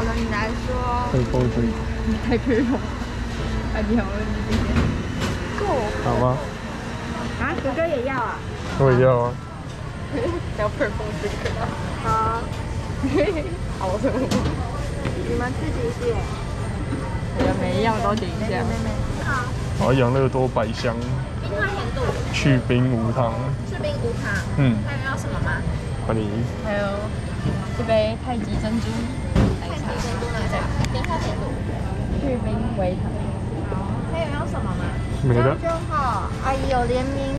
的你来说。 Taipei 太可以了。太屌了，你这边。够。 好吗？ 啊，哥哥也要啊？ 我也要啊。 要 purple 这个。好。好什么？你们自己点。我们每一样都点一下。好。 然后养乐多百香。 冰糖甜度。 去冰无糖。 去冰无糖。 嗯。 还有要什么吗？ 欢迎。 还有一杯太极珍珠奶茶。太极珍珠奶茶。冰糖甜度。去冰微糖。好。还有要什么吗？ 没了。 就好。阿姨有联名。